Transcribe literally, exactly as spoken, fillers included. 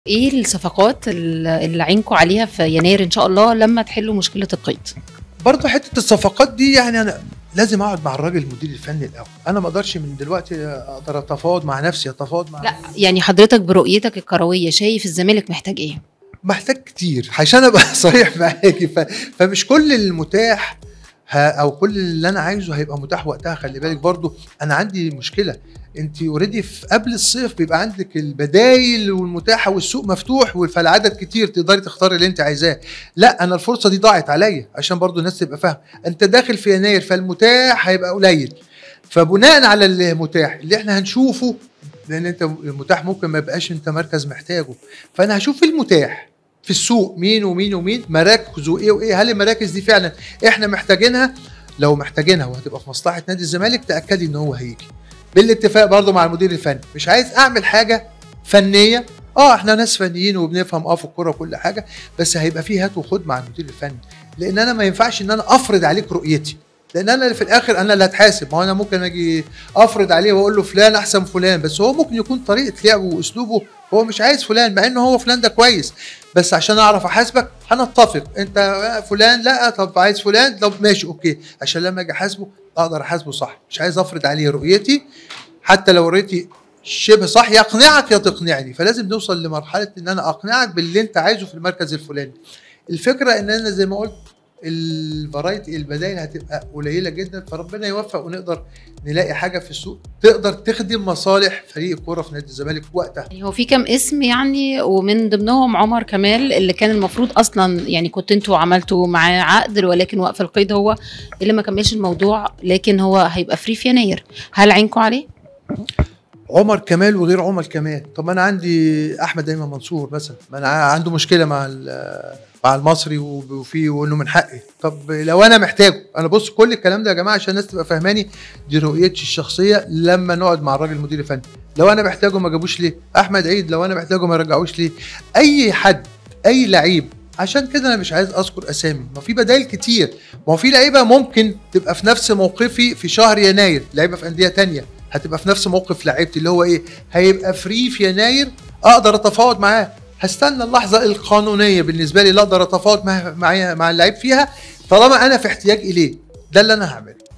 إيه الصفقات ال اللي عينكم عليها في يناير إن شاء الله لمّا تحلّوا مشكلة القيد؟ برضه حتّة الصفقات دي يعني أنا لازم أقعد مع الراجل المدير الفني الأول، أنا ما أقدرش من دلوقتي أقدر أتفاوض مع نفسي، أتفاوض مع لأ، يعني حضرتك برؤيتك الكروية شايف الزمالك محتاج إيه؟ محتاج كتير عشان أبقى صريح معاكِ ف فمش كل المتاح ه أو كل اللي أنا عايزه هيبقى متاح وقتها، خلّي بالِك برضه أنا عندي مشكلة، أنتِ already في قبل الصيف بيبقى عندِك البدايل والمتاحة والسوق مفتوح و فالعدد كتير تقدري تختاري اللي أنتِ عايزاه، لأ أنا الفرصة دي ضاعت عليَّ عشان برضه الناس تبقى فاهمة، أنت داخل في يناير فالمتاح هيبقى قليل، فبناءً على المتاح اللي إحنا هنشوفه لأن أنت المتاح ممكن ما يبقاش أنت مركز محتاجه، فأنا هاشوف المتاح في السوق مين ومين ومين، مراكزه إيه وإيه، هل المراكز دي فعلًا إحنا محتاجينها؟ لو محتاجينها وهتبقى في مصلحة نادي الزمالك تأكدي إن هو هييجي. بالاتفاق برضه مع المدير الفني، مش عايز أعمل حاجة فنية، آه إحنا ناس فنيين وبنفهم آه في الكورة وكل حاجة، بس هيبقى في هات وخُد مع المدير الفني، لأن أنا ما ينفعش إن أنا أفرض عليك رؤيتي، لأن أنا اللي في الآخر أنا اللي هاتحاسب، ما هو أنا ممكن آجي أفرض عليه وأقول له فلان أحسن فلان، بس هو ممكن يكون طريقة لعبه وأسلوبه هو مش عايز فلان، مع إن هو فلان ده كويس، بس عشان أعرف أحاسبك هنتفق، أنت فلان لأ، طب عايز فلان، طب ماشي أوكي، عشان لما آجي أحاسبه أقدر أحاسبه صح، مش عايز أفرض عليه رؤيتي، حتى لو رؤيتي شبه صح يا أقنعك يا تقنعني، فلازم نوصل لمرحلة إن أنا أقنعك باللي أنت عايزه في المركز الفلاني. الفكرة إن أنا زي ما قُلت الفرايتي البدايل هتبقى قليلة جدًا، فربنا يوفق ونقدر نلاقي حاجة في السوق تقدر تخدم مصالح فريق الكورة في نادي الزمالك وقتها. يعني هو في كام اسم يعني ومن ضمنهم عمر كمال اللي كان المفروض أصلًا يعني كنتوا أنتم عملتوا معاه عقد ولكن وقف القيد هو اللي ما كمّلش الموضوع، لكن هو هيبقى free في يناير، هل عينكم عليه؟ عمر كمال وغير عمر كمال، طب أنا عندي أحمد أيمن منصور مثلًا، ما أنا عنده مشكلة مع مع المصري وفي وإنه من حقي، طب لو أنا محتاجه، أنا بُص كل الكلام ده يا جماعة عشان الناس تبقى فاهماني، دي رؤيتي الشخصية لمّا نقعد مع الراجل المدير الفني، لو أنا محتاجه ما جابوش ليه؟ أحمد عيد لو أنا محتاجه ما رجعوش ليه؟ أي حد، أي لعيب، عشان كده أنا مش عايز أذكر أسامي، ما في بدايل كتير، ما هو في لعيبة ممكن تبقى في نفس موقفي في شهر يناير، لعيبة في أندية تانية هتبقى في نفس موقف لعيبتي اللي هو إيه؟ هيبقى فري في يناير أقدر أتفاوض معاه، هستنى اللحظة القانونية بالنسبة لي اللي أقدر أتفاوض مع مع مع اللعيب فيها طالما أنا في احتياج إليه، ده اللي أنا هاعمله.